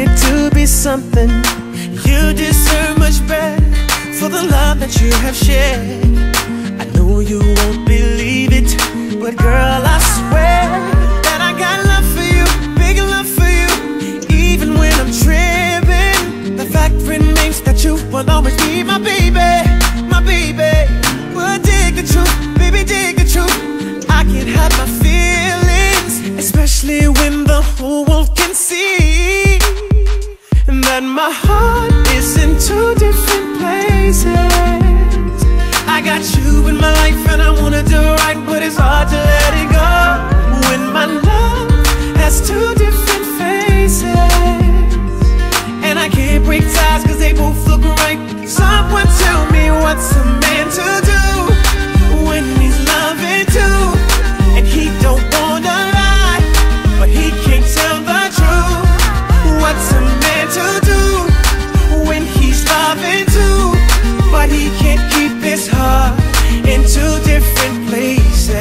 wanted to be something. You deserve much better for the love that you have shared. I know you won't believe it, but girl, I swear that I got love for you, big love for you. Even when I'm tripping, the fact remains that you will always be my baby, my baby. Well, dig the truth, baby, dig the truth. I can't hide my feelings, especially when the whole world can see that my heart is in two different places. I got you in my life and I wanna do right, but it's hard to let it go when my love has two different faces. And I can't break ties cause they both look right. Someone tell me what's a man to do when he's loving too, and he don't wanna lie, but he can't tell the truth. What's a man to do when he's loving too, but he can't keep his heart in two different places?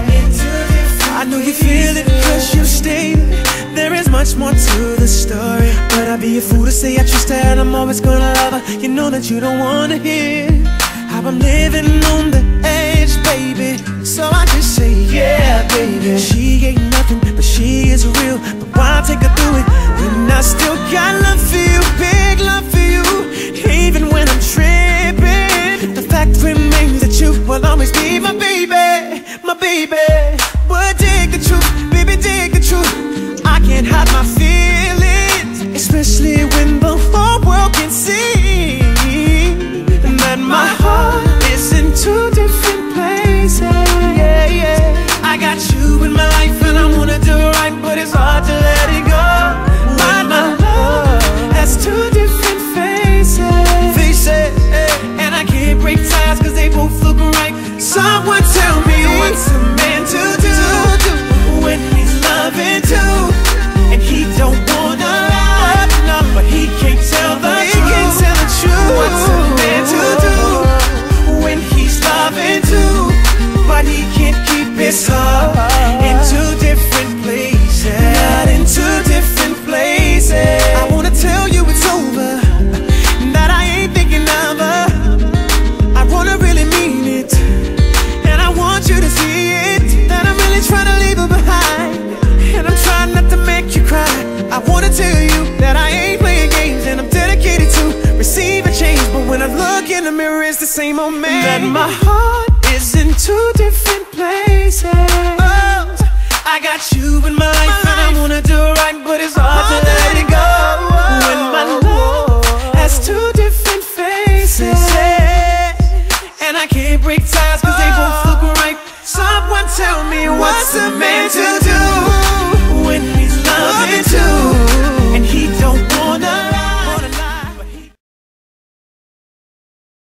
I know you feel it cause you stayed. There is much more to the story, but I'd be a fool to say I trust her and I'm always gonna love her. You know that you don't wanna hear how I'm living on the edge, baby. So I just say, yeah, baby. She ain't nothing, but she is real. But why take her through it when I still got love for you, big love for you? Even when I'm tripping, the fact remains that you will always be my baby, my baby. But dig the truth, baby, dig the truth. I can't hide my feelings, especially when the whole world can see that my heart is in two different places. Yeah, yeah. I got you in my life and I wanna do right, but it's hard to let it go. My love has two different faces, and I can't break ties cause they both look right. Someone tell me what's a man to do when he's loving too, and he don't wanna lie, but he can't tell the truth. What's a man to do when he's loving too, but he can't keep his heart in two different places, not in two different places. I wanna tell you it's over, that I ain't thinking of her. I wanna really mean it, and I want you to see it, that I'm really trying to leave her behind, and I'm trying not to make you cry. I wanna tell you that I ain't playing games, and I'm dedicated to receive a change. But when I look in the mirror, it's the same old man. That my heart is in two different places. Oh, I got you in my life and I wanna do right, but it's hard to let it go when my love has two different faces, and I can't break ties cause they both look right. Someone tell me what's a man to do